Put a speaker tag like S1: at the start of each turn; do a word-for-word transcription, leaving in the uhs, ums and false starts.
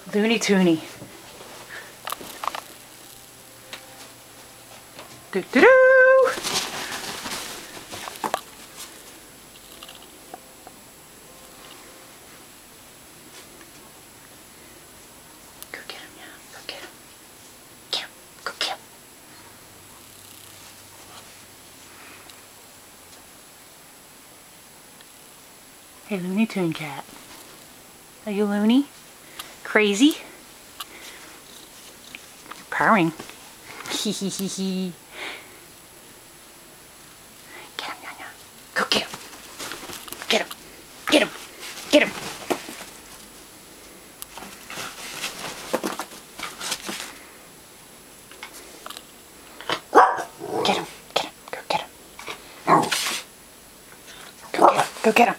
S1: Looney Toony. Do do do. Go get him, yeah. Go get him. Get him. Go get him. Hey, Looney Toon cat. Are you loony? Crazy? You're purring. Hee hee hee hee. Get him, yeah, yeah. Go get him. Get him. Get him. Get him. Get him. Get him. Go get him. Go get him. Go get him.